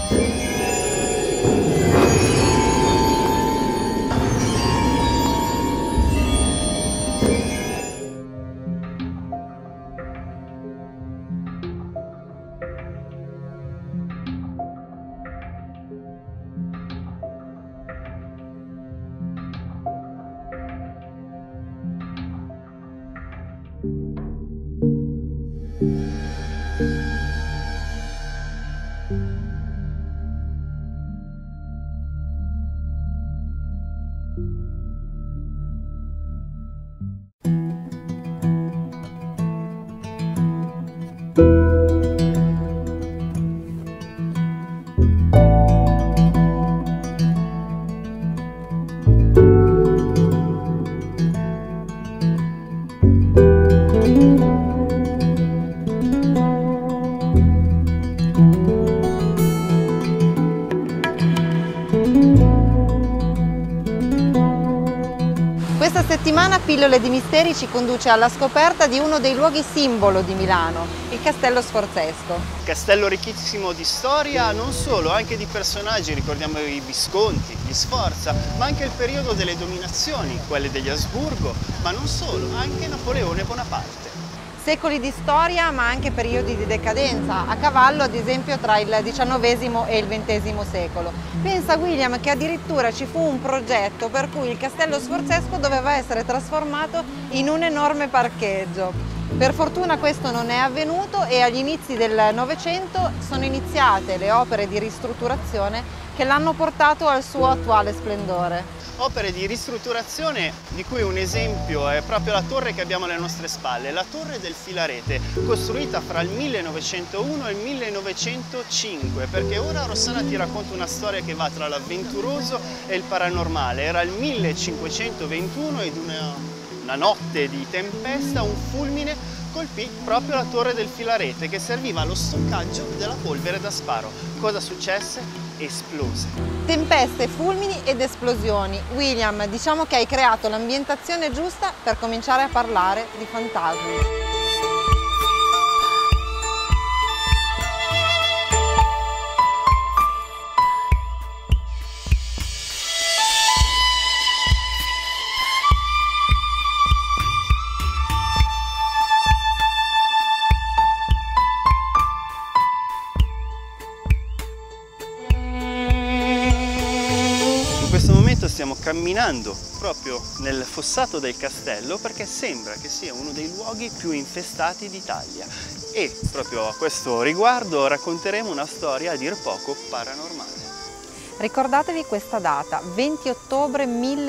Questa settimana Pillole di Misteri ci conduce alla scoperta di uno dei luoghi simbolo di Milano, il Castello Sforzesco. Castello ricchissimo di storia, non solo, anche di personaggi, ricordiamo i Visconti, gli Sforza, ma anche il periodo delle dominazioni, quelle degli Asburgo, ma non solo, anche Napoleone Bonaparte. Secoli di storia ma anche periodi di decadenza, a cavallo ad esempio tra il XIX e il XX secolo. Pensa William che addirittura ci fu un progetto per cui il Castello Sforzesco doveva essere trasformato in un enorme parcheggio. Per fortuna questo non è avvenuto e agli inizi del Novecento sono iniziate le opere di ristrutturazione che l'hanno portato al suo attuale splendore. Opere di ristrutturazione di cui un esempio è proprio la torre che abbiamo alle nostre spalle, la Torre del Filarete, costruita fra il 1901 e il 1905, perché ora Rossana ti racconta una storia che va tra l'avventuroso e il paranormale. Era il 1521 ed una notte di tempesta, un fulmine colpì proprio la Torre del Filarete che serviva allo stoccaggio della polvere da sparo. Cosa successe? Esplose. Tempeste, fulmini ed esplosioni. William, diciamo che hai creato l'ambientazione giusta per cominciare a parlare di fantasmi. In questo momento stiamo camminando proprio nel fossato del castello perché sembra che sia uno dei luoghi più infestati d'Italia e proprio a questo riguardo racconteremo una storia a dir poco paranormale. Ricordatevi questa data, 20 ottobre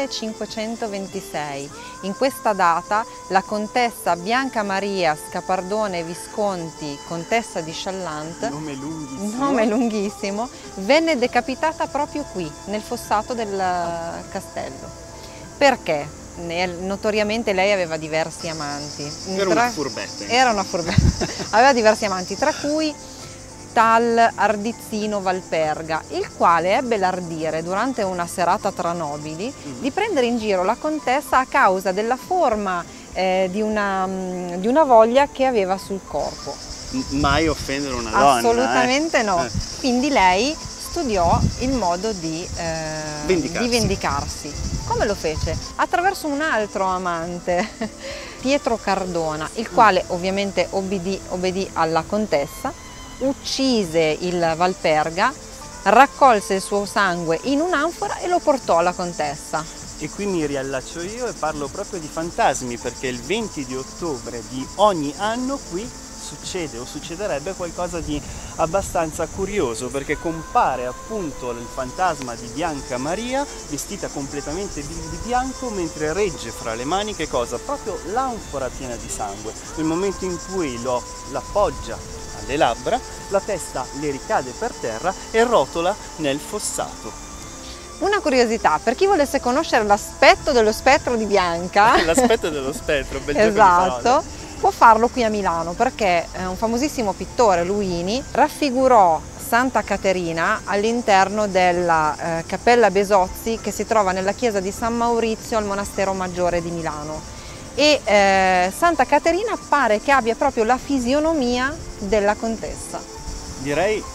1526. In questa data la contessa Bianca Maria Scapardone Visconti, contessa di Challant, nome lunghissimo, venne decapitata proprio qui, nel fossato del castello. Perché? Notoriamente lei aveva diversi amanti. Era una furbetta. Era una furbetta. Aveva diversi amanti, tra cui tal Ardizzino Valperga, il quale ebbe l'ardire durante una serata tra nobili di prendere in giro la contessa a causa della forma di una voglia che aveva sul corpo. Mai offendere una donna. Assolutamente no. Quindi lei studiò il modo di vendicarsi. Come lo fece? Attraverso un altro amante, Pietro Cardona, il quale ovviamente obbedì alla contessa, uccise il Valperga, raccolse il suo sangue in un'anfora e lo portò alla contessa. E qui mi riallaccio io e parlo proprio di fantasmi perché il 20 di ottobre di ogni anno qui succede o succederebbe qualcosa di abbastanza curioso perché compare appunto il fantasma di Bianca Maria vestita completamente di bianco mentre regge fra le mani che cosa? Proprio l'anfora piena di sangue. Nel momento in cui l'appoggia alle labbra, la testa le ricade per terra e rotola nel fossato. Una curiosità, per chi volesse conoscere l'aspetto dello spettro di Bianca, l'aspetto dello spettro, bel esatto, gioco di parole. Può farlo qui a Milano perché un famosissimo pittore, Luini, raffigurò Santa Caterina all'interno della Cappella Besozzi che si trova nella chiesa di San Maurizio al Monastero Maggiore di Milano. E Santa Caterina pare che abbia proprio la fisionomia della contessa. Direi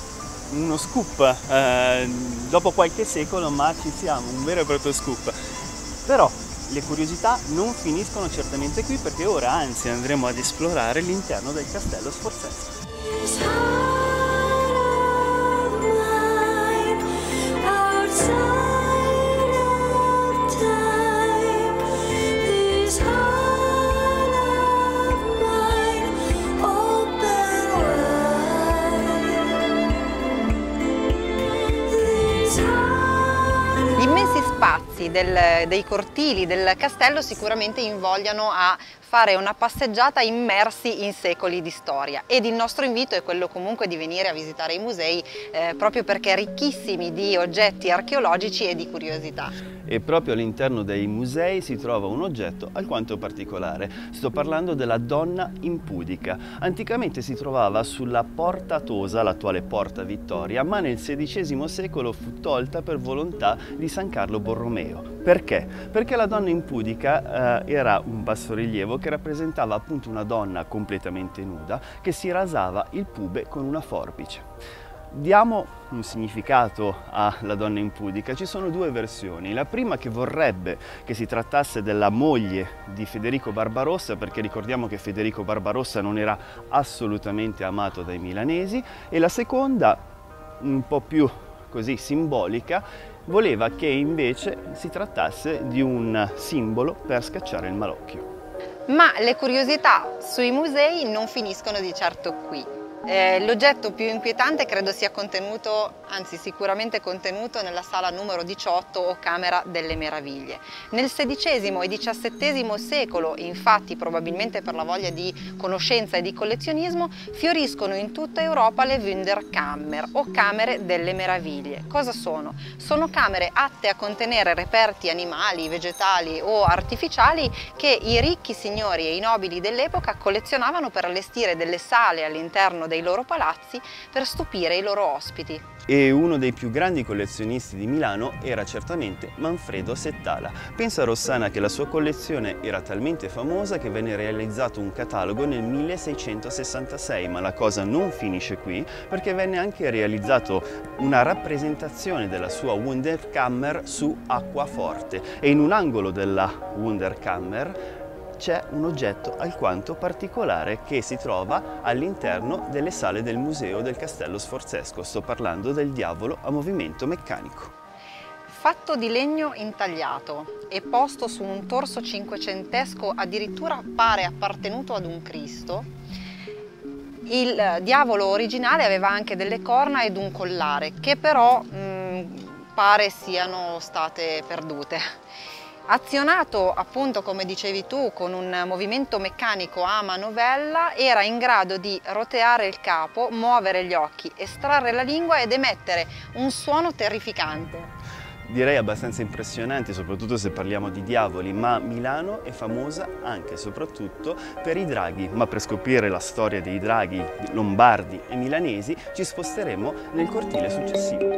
uno scoop dopo qualche secolo, ma ci siamo, un vero e proprio scoop. Però le curiosità non finiscono certamente qui, perché ora anzi andremo ad esplorare l'interno del castello sforzesco. Gli immensi spazi dei cortili del castello sicuramente invogliano a fare una passeggiata immersi in secoli di storia, ed il nostro invito è quello comunque di venire a visitare i musei proprio perché ricchissimi di oggetti archeologici e di curiosità. E proprio all'interno dei musei si trova un oggetto alquanto particolare. Sto parlando della donna impudica. Anticamente si trovava sulla Porta Tosa, l'attuale Porta Vittoria, ma nel XVI secolo fu tolta per volontà di San Carlo Borromeo. Perché? Perché la donna impudica era un bassorilievo che rappresentava appunto una donna completamente nuda che si rasava il pube con una forbice. Diamo un significato alla donna impudica. Ci sono due versioni. La prima, che vorrebbe che si trattasse della moglie di Federico Barbarossa, perché ricordiamo che Federico Barbarossa non era assolutamente amato dai milanesi, e la seconda, un po' più così simbolica, voleva che invece si trattasse di un simbolo per scacciare il malocchio. Ma le curiosità sui musei non finiscono di certo qui. L'oggetto più inquietante credo sia contenuto, anzi sicuramente contenuto, nella sala numero 18 o Camera delle Meraviglie. Nel XVI e XVII secolo, infatti, probabilmente per la voglia di conoscenza e di collezionismo, fioriscono in tutta Europa le Wunderkammer o Camere delle Meraviglie. Cosa sono? Sono camere atte a contenere reperti animali, vegetali o artificiali che i ricchi signori e i nobili dell'epoca collezionavano per allestire delle sale all'interno dei loro palazzi per stupire i loro ospiti. E uno dei più grandi collezionisti di Milano era certamente Manfredo Settala. Pensa Rossana che la sua collezione era talmente famosa che venne realizzato un catalogo nel 1666, ma la cosa non finisce qui, perché venne anche realizzato una rappresentazione della sua Wunderkammer su acquaforte, e in un angolo della Wunderkammer c'è un oggetto alquanto particolare che si trova all'interno delle sale del museo del Castello Sforzesco. Sto parlando del diavolo a movimento meccanico. Fatto di legno intagliato e posto su un torso cinquecentesco, addirittura pare appartenuto ad un Cristo, il diavolo originale aveva anche delle corna ed un collare che però pare siano state perdute. Azionato appunto, come dicevi tu, con un movimento meccanico a manovella, era in grado di roteare il capo, muovere gli occhi, estrarre la lingua ed emettere un suono terrificante. Direi abbastanza impressionante, soprattutto se parliamo di diavoli, ma Milano è famosa anche e soprattutto per i draghi. Ma per scoprire la storia dei draghi lombardi e milanesi ci sposteremo nel cortile successivo.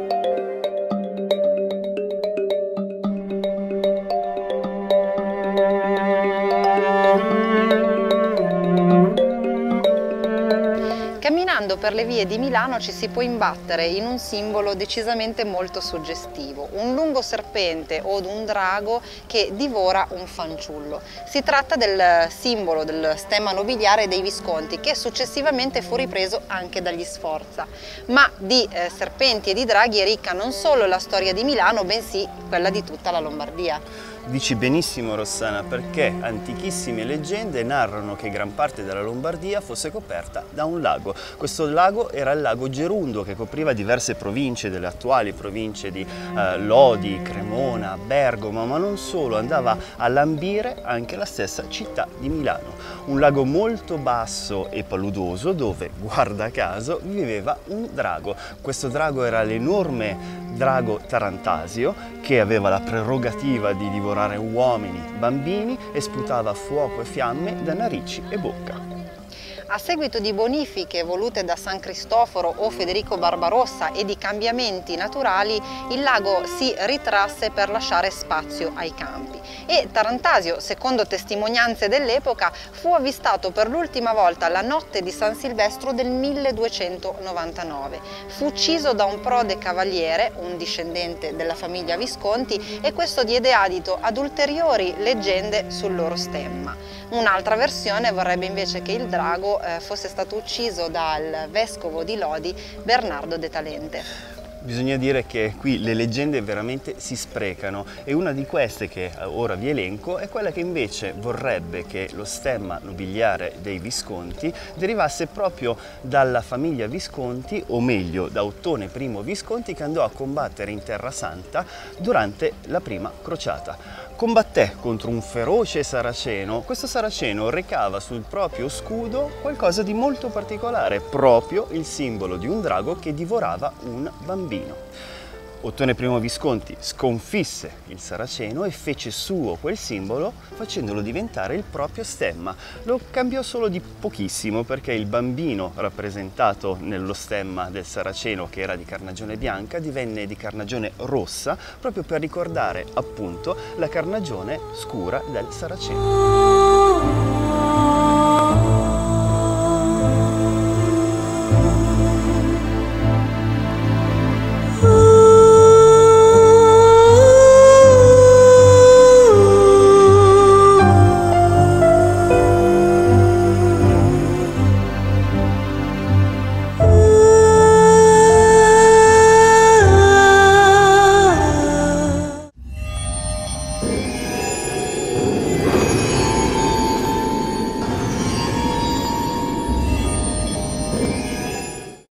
Camminando per le vie di Milano ci si può imbattere in un simbolo decisamente molto suggestivo, un lungo serpente o un drago che divora un fanciullo. Si tratta del simbolo del stemma nobiliare dei Visconti, che successivamente fu ripreso anche dagli Sforza. Ma di serpenti e di draghi è ricca non solo la storia di Milano, bensì quella di tutta la Lombardia. Dici benissimo Rossana, perché antichissime leggende narrano che gran parte della Lombardia fosse coperta da un lago. Questo lago era il lago Gerundo, che copriva diverse province delle attuali province di Lodi, Cremona, Bergamo, ma non solo, andava a lambire anche la stessa città di Milano. Un lago molto basso e paludoso dove, guarda caso, viveva un drago. Questo drago era l'enorme drago Tarantasio, che aveva la prerogativa di divorare uomini, bambini, e sputava fuoco e fiamme da narici e bocca. A seguito di bonifiche volute da San Cristoforo o Federico Barbarossa e di cambiamenti naturali, il lago si ritrasse per lasciare spazio ai campi e Tarantasio, secondo testimonianze dell'epoca, fu avvistato per l'ultima volta la notte di San Silvestro del 1299. Fu ucciso da un prode cavaliere, un discendente della famiglia Visconti, e questo diede adito ad ulteriori leggende sul loro stemma. Un'altra versione vorrebbe invece che il drago fosse stato ucciso dal vescovo di Lodi, Bernardo de Talente. Bisogna dire che qui le leggende veramente si sprecano e una di queste che ora vi elenco è quella che invece vorrebbe che lo stemma nobiliare dei Visconti derivasse proprio dalla famiglia Visconti, o meglio da Ottone I Visconti, che andò a combattere in Terra Santa durante la prima crociata. Combatté contro un feroce saraceno. Questo saraceno recava sul proprio scudo qualcosa di molto particolare, proprio il simbolo di un drago che divorava un bambino. Ottone I Visconti sconfisse il saraceno e fece suo quel simbolo facendolo diventare il proprio stemma. Lo cambiò solo di pochissimo perché il bambino rappresentato nello stemma del saraceno, che era di carnagione bianca, divenne di carnagione rossa proprio per ricordare appunto la carnagione scura del saraceno.